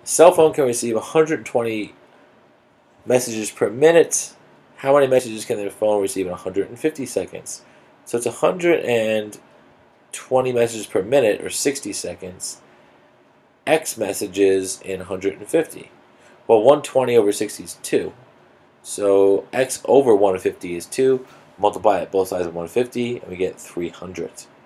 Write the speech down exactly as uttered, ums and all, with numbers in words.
cell phone can receive one hundred twenty messages per minute. How many messages can their phone receive in one hundred fifty seconds? So it's one hundred twenty messages per minute, or sixty seconds. X messages in one hundred fifty. Well, one hundred twenty over sixty is two. So x over one hundred fifty is two. Multiply it both sides of one hundred fifty, and we get three hundred.